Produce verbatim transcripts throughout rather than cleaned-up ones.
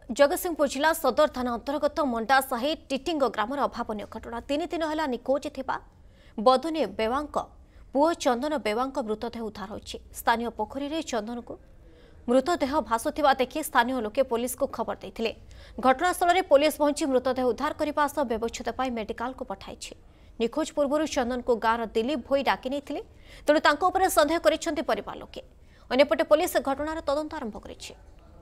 जगतसिंहपुर जिला सदर थाना अंतर्गत मंडासाही टिटिंग ग्रामर अभावन घटना तीन दिन है निखोज थिबा बदनी बेवा पुओ चंदन बेवा मृतदेह उद्धार होइछि। स्थानीय पोखरी रे चंदन को मृतदेह भासुथिबा देखि स्थानीय लोके पुलिस को खबर देथिले। घटनास्थल में पुलिस पहुंची मृतदेह उद्धार करने सह व्यवच्छेद पाई मेडिकल को पठाइछि। निखोज पूर्व चंदन को गाँव दिलीप भोई डाकी नहीं तेणु तांको उपरे संदेह करिसेंति परिवार लोके। अन्यपटे पुलिस घटनार तदंत आरंभ करिछि।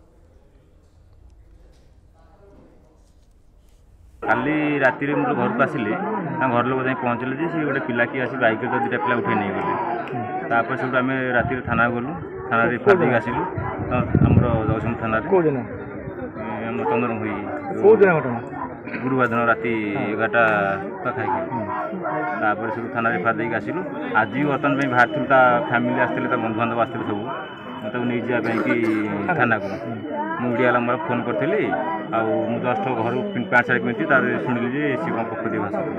काली राति रे घर को आसिले घर लोग जाए पहुँचले जे सी गोटे पिला कि आसी बाइक तो दुटा पिला उठे नहीं गले। तापर सब आम राति थाना गलु थाना रिफर देके आसिलु आमर जगतसिंहपुर थाना चंदन हुई गुरुवार दिन राति एगारटा पाखाई तापर सब थाना रिफर देके आसिलु। आज बर्तमान बाहर थी फैमिली आसते बंधु बांधव आसते सब मतलब नहीं जावाई थाना को मुझे मोर फोन करी आउ जस्ट घर पैंट साड़ी पिंधि तार शुणिली जे सी कौन पक्ष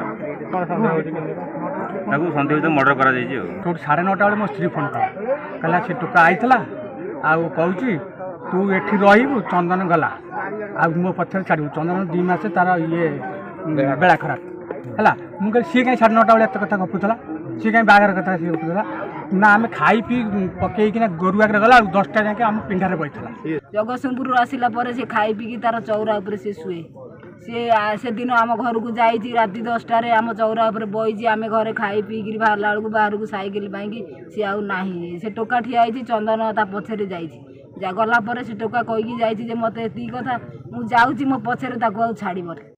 भाषा सन्देह तो मर्डर कर साढ़े नौटा बेले मो स्त्री फोन कला से टोका आईला आउ कहूँ तू एठी रही चंदन गला आ मो पछर छाड़ू चंदन दी मस तार ये बेला खराब है मुझे सी कहीं साढ़े नौटा बेले एत कथा गपुला सी कहीं बाहर कथा सी गपुला ना आम खाई पी पकईकिना गोरु आगे गला दसटा जाके आम पिंडारे बैठला। जगतसिंहपुर आसला से खाई पी तार चौरा उपर से शुए सी से दिन आम घर को जाइए राति दसटार आम चौरा उपर बही आम घरे खाई पीकि बाहर बेलू बाहर को सैकेल पाई सी आउ नाही से टोका ठिया चंदन ता पछरे जा गला से टोका कहीकि जाइए मत एति कथा मुझे मो पछरे छाड़ी